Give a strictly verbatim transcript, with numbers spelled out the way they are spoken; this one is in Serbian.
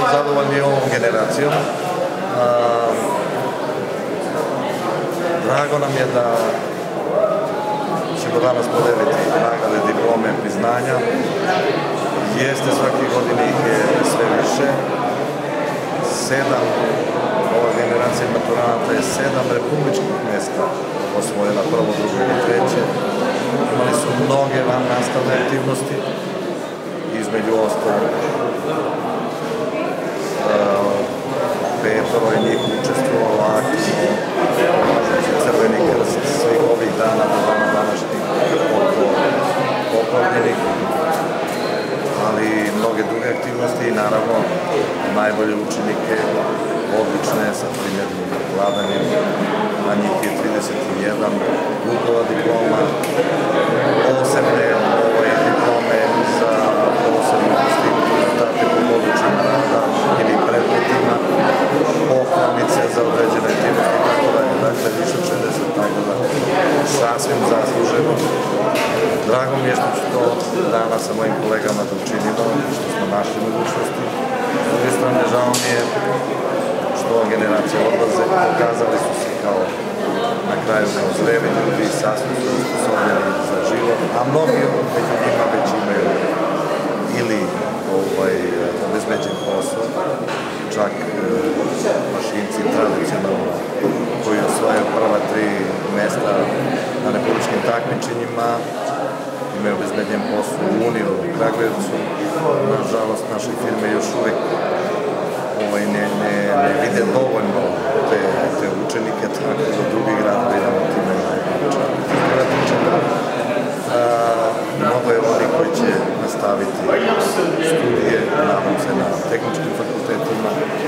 zadovoljni ovom generacijom. Drago nam je da ćemo danas podeliti nagrade, diplome, priznanja. Jeste, svake godine ih je sve više. Sedam, ova generacija maturanata je sedam republičkih mjesta osvojila, prvo, drugo i treće. Imali su mnoge van nastavne aktivnosti, između ostalog petoro je njih učestvovalo aktivno, ulažući Crveni krst svih ovih dana do dana današnjih oko poplavljenih, ali i mnoge druge aktivnosti i naravno najbolje učenike, odlične sa primjernim vladanjem, na njih je trideset jedan, Vukova diploma, posebne ove diplome za posebno postignuti rezultate po područjima rada ili predmetima, pohvalnice za određene aktivnosti i tako dalje, dakle više od šezdeset nagrada, sasvim zasluženo. Drago mi je što ću to danas sa mojim kolegama da učinimo, što smo našli mogućnosti. S druge strane, žao mi je što ova generacija odlaze, pokazali su se kao na kraju kao zreli ljudi, sasvim su usposobljeni za život, a mnogi među njima već imaju ili obezbeđen posao, čak mašinci tradicionalno koji osvajaju prva tri mesta na republičkim takmičenjima, imaju obezbeđen posao u Uniju u Kragujevcu. Nažalost, naše firme još uvek ne vide dovoljno te učenike, tako da drugi gradovi nam time najbolje. Mnogo je oni koji će nastaviti studije, nadam se, na tehničkim fakultetima,